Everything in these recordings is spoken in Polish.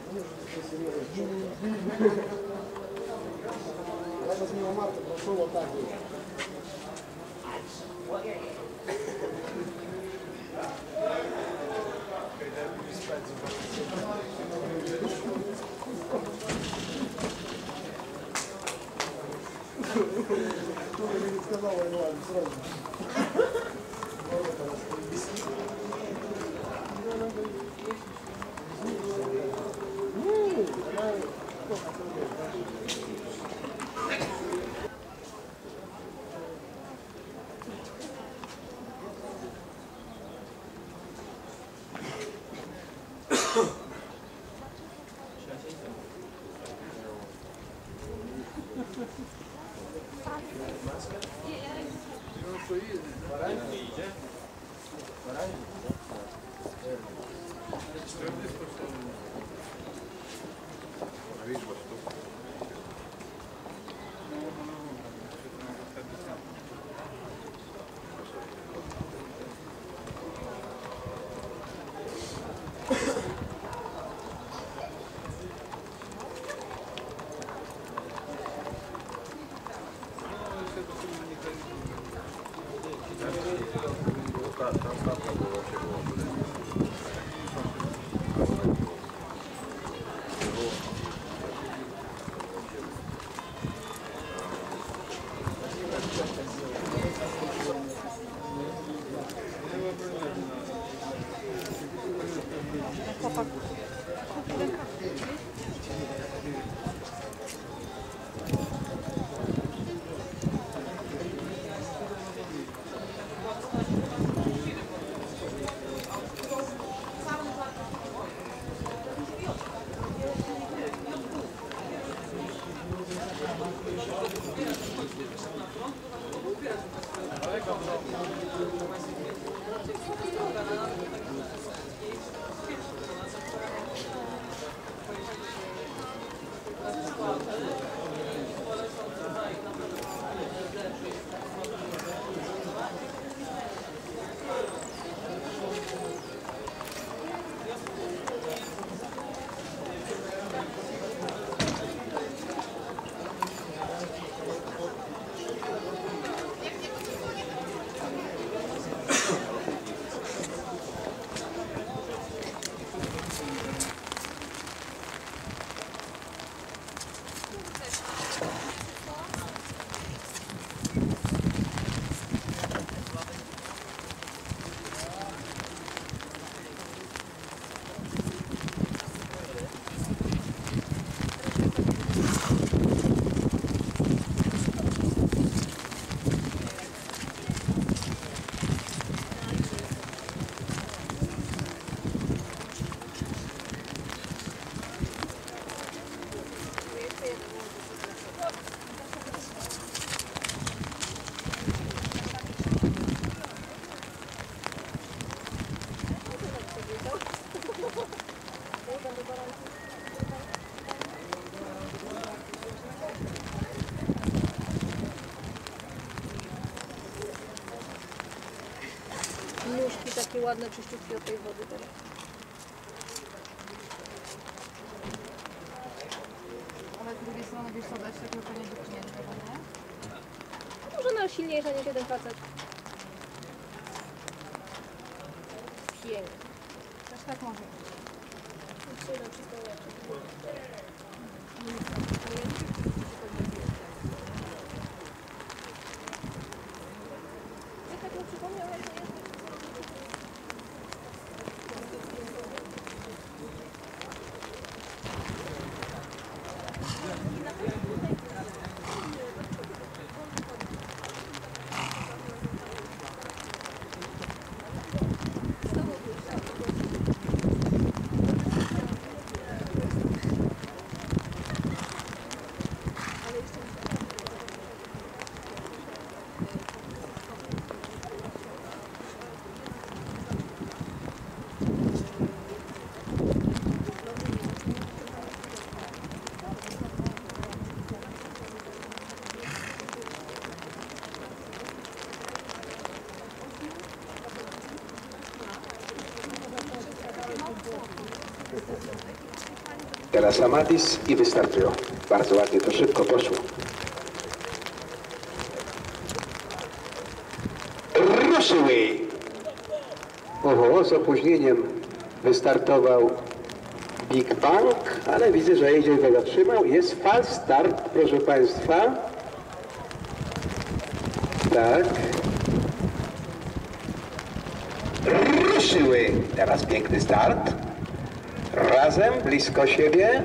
Я сейчас мимо Марта прошел вот так вот. Кто-то не сказал, ладно, сразу. Nóżki takie ładne, czyściutkie od tej wody teraz. Ale z drugiej strony wiesz co, dać tylko nie dotknięte, nie? Może ona silniejsza niż jeden facet. Pięknie. Też tak może. Ja tak mi przypomniał, jak to jest. Teraz Amadis i wystartują. Bardzo ładnie to szybko poszło. Ruszyły! Oho, z opóźnieniem wystartował Big Bang, ale widzę, że jedzie go zatrzymał. Jest false start, proszę Państwa. Tak. Ruszyły! Teraz piękny start. Razem, blisko siebie.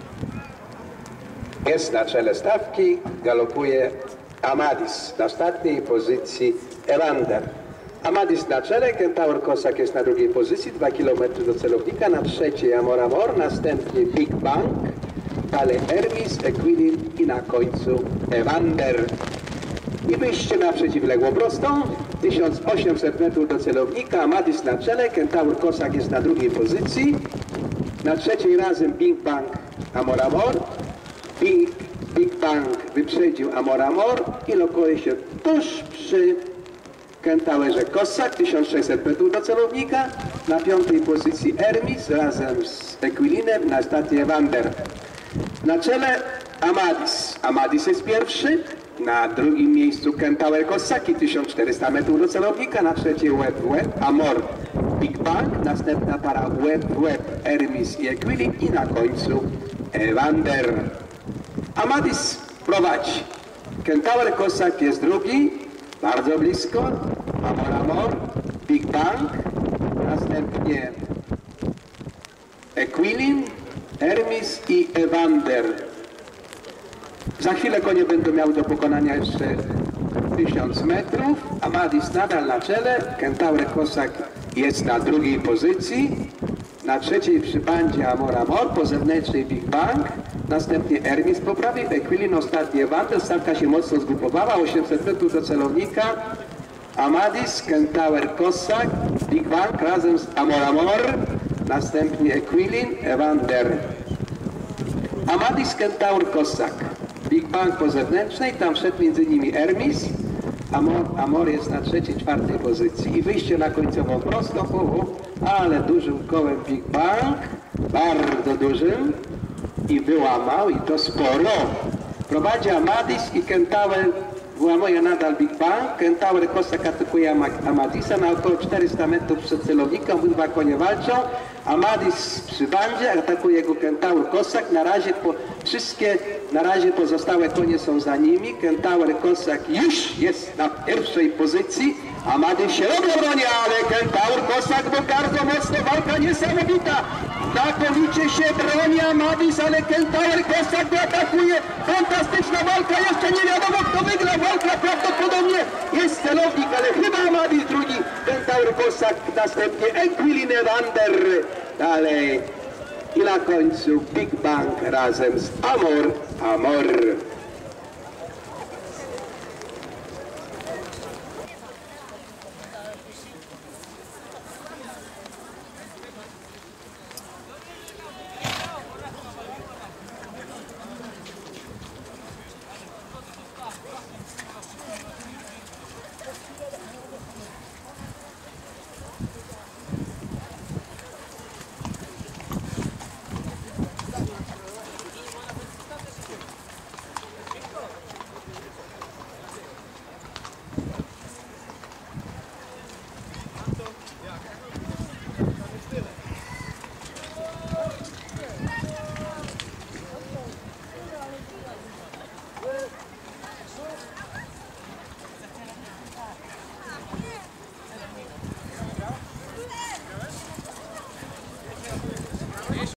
Jest na czele stawki, galopuje Amadis. Na ostatniej pozycji Evander. Amadis na czele, Kentaur Kossak jest na drugiej pozycji, 2 km do celownika, na trzeciej Amor Amor, następnie Big Bang, dalej Hermes, Equilin i na końcu Evander. I wyjście na przeciwległą prostą, 1800 metrów do celownika, Amadis na czele, Kentaur Kossak jest na drugiej pozycji, na trzeciej razem Big Bang, Amor Amor, Big Bang wyprzedził Amor Amor i lokuje się tuż przy Kentaurze Kossak, 1600 metrów do celownika, na piątej pozycji Hermes razem z Equilinem, na ostatniej Evander. Na czele Amadis. Amadis jest pierwszy, na drugim miejscu Kentaur Kossaki, 1400 metrów do celownika, na trzeciej Web Amor Big Bang, następna para Web Hermes i Equilin i na końcu Evander. Amadis prowadzi. Kentaur Kossak jest drugi, bardzo blisko, Amor Amor, Big Bang, następnie Equilin, Hermes i Evander. Za chwilę konie będą miały do pokonania jeszcze 1000 metrów. Amadis nadal na czele, Kentaur Kossak jest na drugiej pozycji, na trzeciej przy bandzie Amor Amor, po zewnętrznej Big Bang, następnie Hermes po prawej, Equilin, ostatni Evander. Stawka się mocno zgrupowała, 800 metrów do celownika. Amadis, Kentaur Kossak, Big Bang razem z Amor Amor, następnie Equilin, Evander. Amadis, Kentaur Kossak, Big Bang po zewnętrznej, tam wszedł między nimi Hermes, Amor jest na trzeciej, czwartej pozycji i wyjście na końcową prostą, ale dużym kołem Big Bang, bardzo dużym i wyłamał i to sporo. Prowadzi Amadis i Kentaur wyłamuje nadal Big Bang. Kentaur Kossak atakuje Amadisa na około 400 metrów przed celownikiem, obydwa konie walczą. Amadis przy bandzie, atakuje go Kentaur Kossak. Na razie pozostałe konie są za nimi. Kentaur Kossak już jest na pierwszej pozycji. Amadis się obroni, ale Kentaur Kossak, bo bardzo mocno walka niesamowita. Znakomicie się broni Amadis, ale Kentaur Kossak go atakuje. Fantastyczna walka, jeszcze nie wiadomo kto wygra. Walka prawdopodobnie jest celownik, ale chyba Amadis drugi, Kentaur Kossak, następnie Equilin, Evander, dalej i na końcu Big Bang razem z Amor Amor.